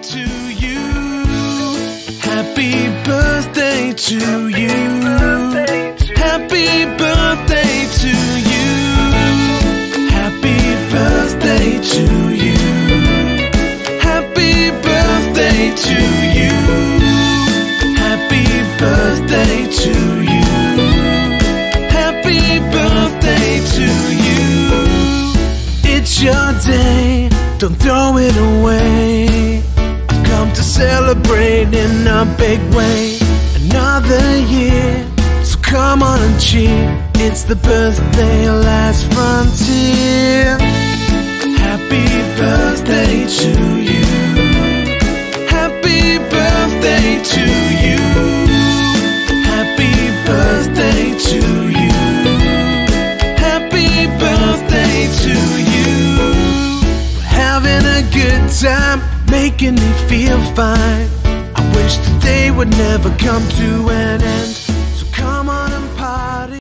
to you. Happy birthday to you. Happy birthday to you. Happy birthday to you. Happy birthday to you. Happy birthday to you. Happy birthday to you. It's your day, don't throw it away. I've come to celebrate in a big way. Another year, so come on and cheer. It's the birthday last frontier. Happy birthday to you. Happy birthday to you. Happy birthday to you. Happy birthday to you. We're having a good time, making me feel fine. I wish the day would never come to an